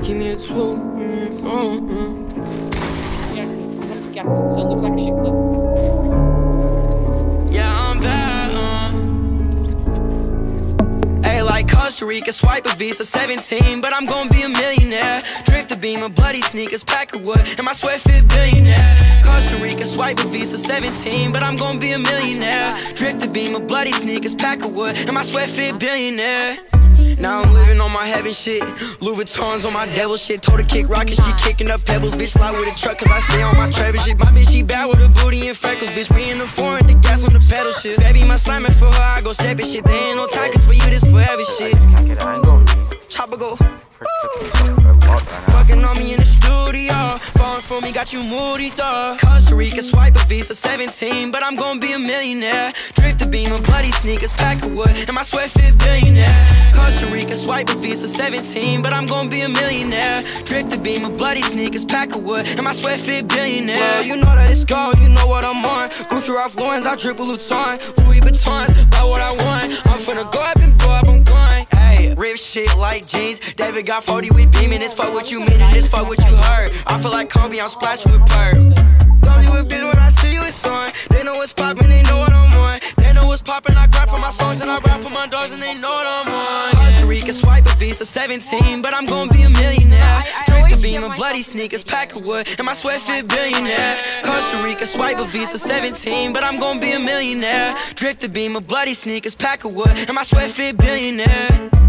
Give me a tool. Jackson, so it looks like a shit clip. Yeah, I'm bad. Hey, like Costa Rica, swipe a Visa 17, but I'm gonna be a millionaire. Drift the beam of bloody sneakers, pack of wood, and my sweat fit billionaire. Costa Rica, swipe a Visa 17, but I'm gonna be a millionaire. Drift the beam of bloody sneakers, pack of wood, and my sweat fit billionaire. Now I'm living on my heaven shit. Louis Vuittons on my devil shit. Told her kick rockets, she kicking up pebbles. Bitch slide with a truck cause I stay on my Trevor shit. My bitch she bad with a booty and freckles. Bitch we in the foreign, the gas on the pedal shit. Baby my Simon for her, I go step it shit. There ain't no time cause for you this forever shit. Chopper go fucking on me in the studio. Falling for me, got you moody though. Costa Rica, swipe a Visa 17, but I'm gonna be a millionaire. Drift the beam of bloody sneakers, pack of wood, and my sweat fit billionaire. Costa Rica, swipe a Visa 17, but I'm gonna be a millionaire. Drift the beam of bloody sneakers, pack of wood, and my sweat fit billionaire. Well, you know that it's gold, you know what I'm on. Gucci Ralph Lauren's, I drip a Luton. Louis Vuittons, buy what I want. I'm finna go up and blow up, I'm going. Hey, rip shit like jeans. David got 40 with beaming. This fuck what you mean and this fuck what you heard. I feel like Kobe, I'm splashing with Perk. Don't you a bitch when I see you, it's on. They know what's poppin', they know what I'm on. They know what's poppin', I rap for my songs and I rap for my dogs and they know what I'm on. Costa Rica, swipe a Visa 17, but I'm gonna be a millionaire. Drink the beam of bloody sneakers, pack of wood, and my sweat fit billionaire. Costa Rica, swipe a Visa 17, but I'm gonna be a millionaire. Drift the beam of bloody sneakers, pack of wood, and my sweat fit billionaire.